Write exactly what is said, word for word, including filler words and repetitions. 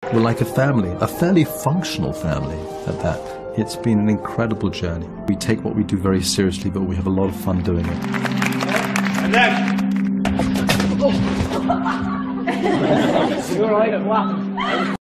We're like a family, a fairly functional family at that. It's been an incredible journey. We take what we do very seriously, but we have a lot of fun doing it. And next! You're all right, what?